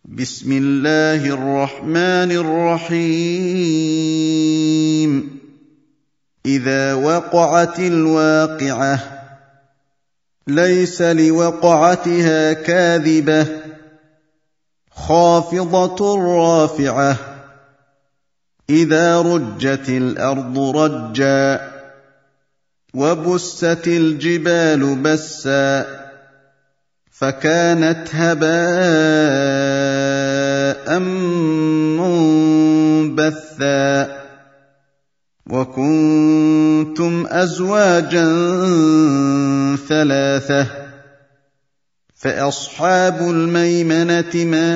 بسم الله الرحمن الرحيم إذا وقعت الواقعة ليس لوقعتها كاذبة خافضة رافعة إذا رجت الأرض رجا وبست الجبال بسا فكانت هباء منبثا وكنتم أزواجا ثلاثة فأصحاب الميمنة ما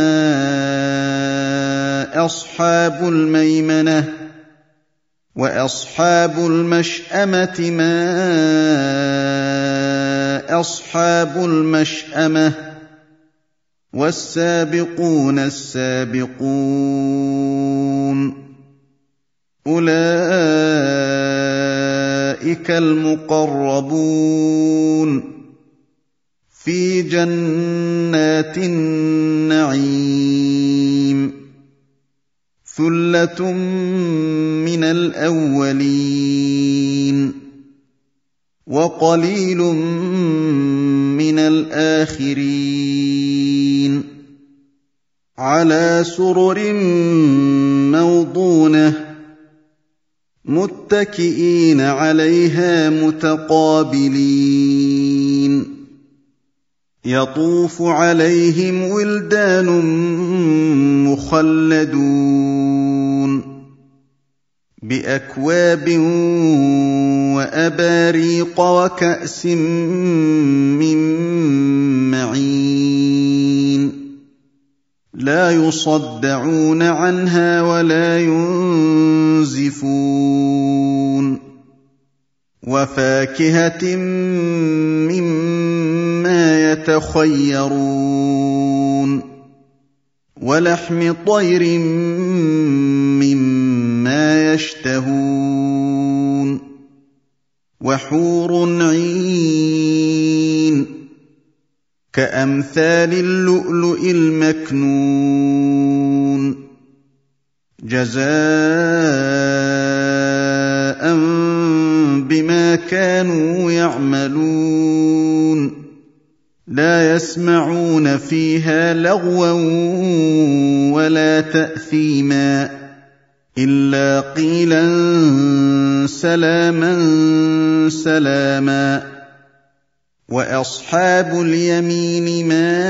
أصحاب الميمنة وأصحاب المشأمة ما أصحاب المشأمة والسابقون السابقون أولئك المقربون في جنات النعيم ثلة من الأولين وقليل من الآخرين على سرر موضونة متكئين عليها متقابلين يطوف عليهم ولدان مخلدون بأكواب وأباريق وكأس من معين لا يصدعون عنها ولا ينزفون وفاكهة مما يتخيرون ولحم طير مما يشتهون وحور عين كأمثال اللؤلؤ المكنون جزاء بما كانوا يعملون لا يسمعون فيها لغوا ولا تأثيما إلا قيلا سلاما سلاما وأصحاب اليمين ما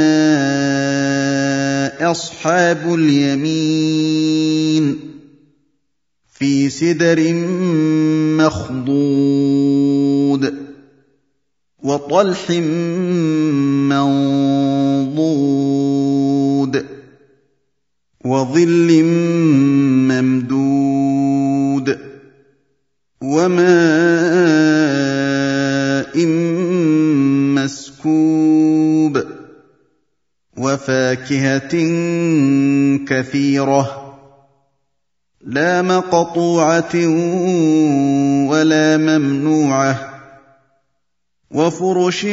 أصحاب اليمين في سدر مخضود وطلح منضود وظل ممدود وماء مسكوب وفاكهة كثيرة لا مقطوعة ولا ممنوعة وفرش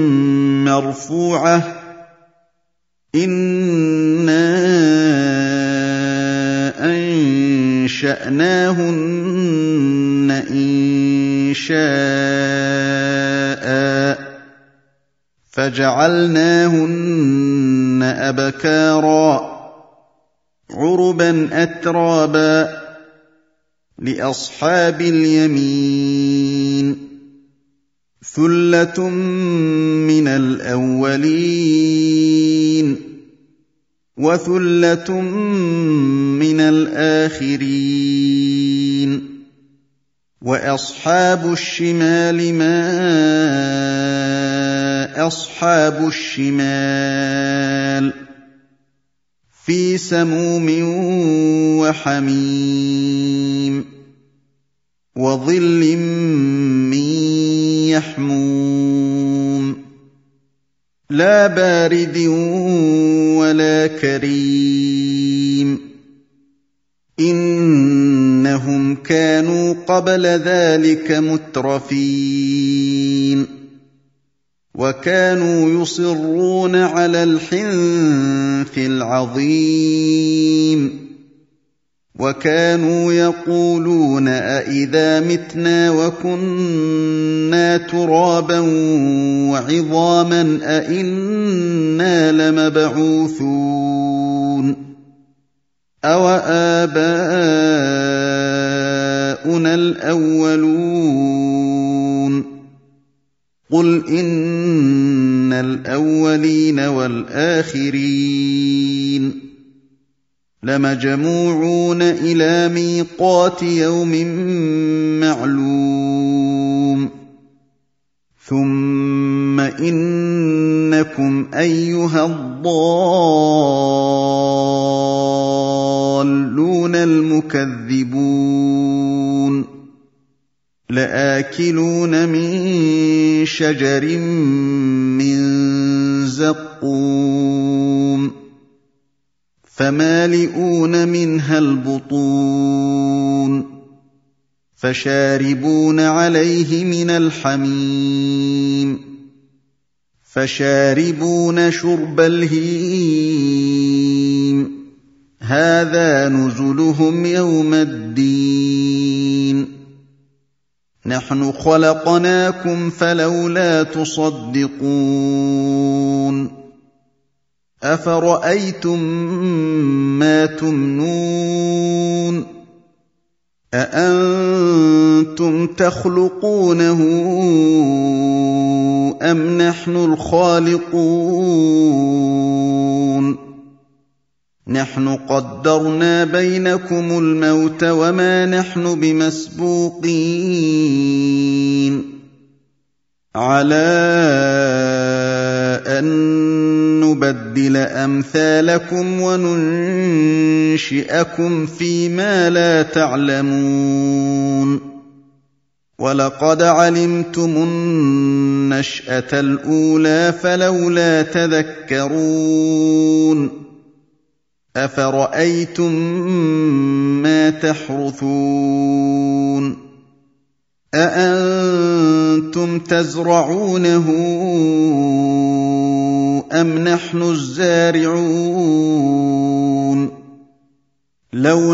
مرفوعة إنا أنشأناهن إنشاء فجعلناهن أبكارا عربا أترابا لأصحاب اليمين ثلة من الأولين وثلة من الآخرين وأصحاب الشمال ما أصحاب الشمال في سموم وحميم وظل من يحموم لا بارد ولا كريم إنهم كانوا قبل ذلك مترفين وكانوا يصرون على الحنث العظيم وكانوا يقولون أإذا متنا وكنا ترابا وعظاما أإنا لمبعوثون أوآباؤنا الأولون قل إن الأولين والآخرين لمجموعون إلى ميقات يوم معلوم ثم إنكم أيها الضالون المكذبون لآكلون من شجر من زقوم فمالئون منها البطون فشاربون عليه من الحميم فشاربون شرب الهيم هذا نزلهم يوم الدين نحن خلقناكم فلولا تصدقون أفرأيتم ما تمنون أأنتم تخلقونه أم نحن الخالقون نحن قدرنا بينكم الموت وما نحن بمسبوقين على أن نبدل أمثالكم وننشئكم فيما لا تعلمون ولقد علمتم النشأة الأولى فلولا تذكرون أفرأيتم ما تحرثون أأنتم تزرعونه أم نحن الزارعون لو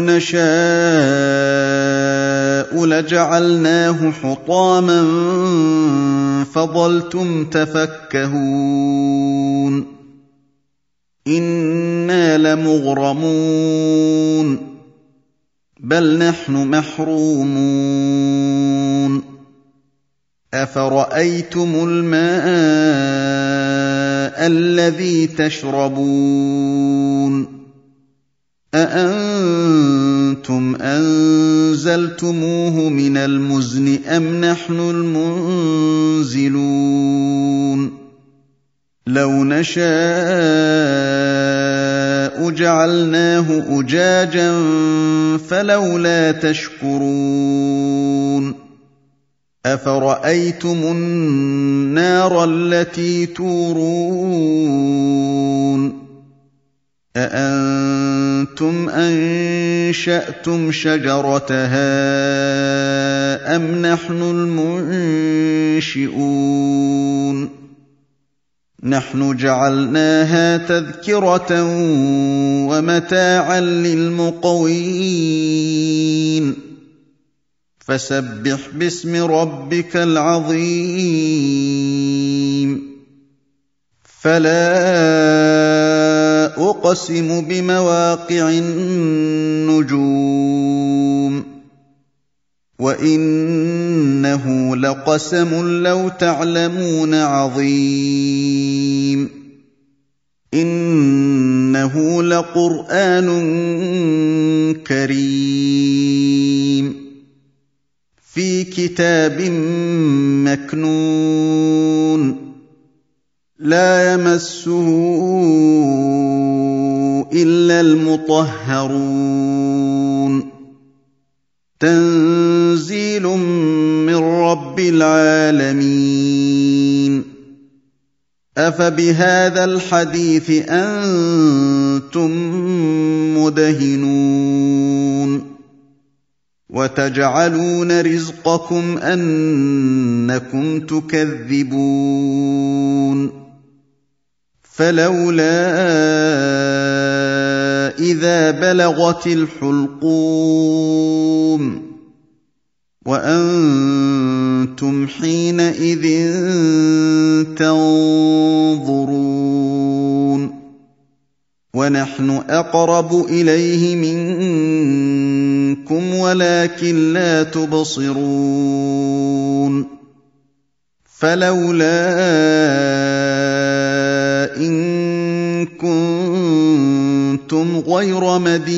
نشاء لجعلناه حطاما فظلتم تفكهون إنا لمغرمون بل نحن محرومون أفرأيتم الماء الذي تشربون أأنتم أنزلتموه من المزن أم نحن المنزلون لو نشاء جعلناه أجاجا فلولا تشكرون أفرأيتم النار التي تورون أأنتم أنشأتم شجرتها أم نحن المنشئون نحن جعلناها تذكرة ومتاعا للمقوين فسبح باسم ربك العظيم فلا أقسم بمواقع النجوم وإنه لقسم لو تعلمون عظيم إنه لقرآن كريم في كتاب مكنون لا يمسه إلا المطهرون تنزيل من رب العالمين أفبهذا الحديث أنتم مدهنون وتجعلون رزقكم أنكم تكذبون فلولا إذا بلغت الحلقوم وأنتم حينئذ تنظرون ونحن أقرب إليه منكم ولكن لا تبصرون فلولا إن كنتم غير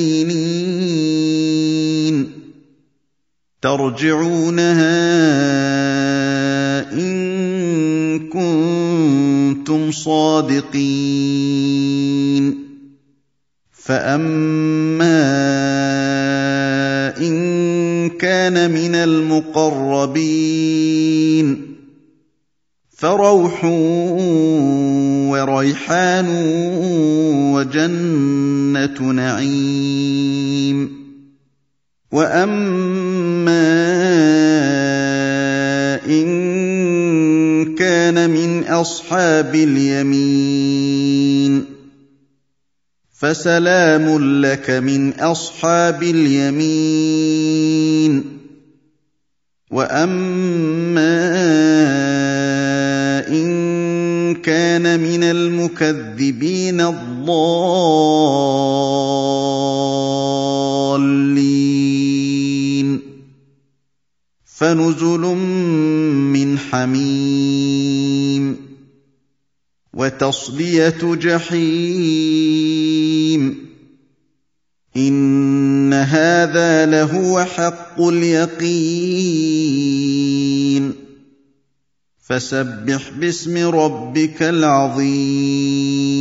مدينين ترجعونها إن كنتم صادقين فأما إن كان من المقربين فروح وريحان وجنة نعيم وأما إن كان من أصحاب اليمين فسلام لك من أصحاب اليمين وأما إن كان من المكذبين الضالين فنزل من حميم وتصلية جحيم إن هذا لهو حق اليقين فسبح باسم ربك العظيم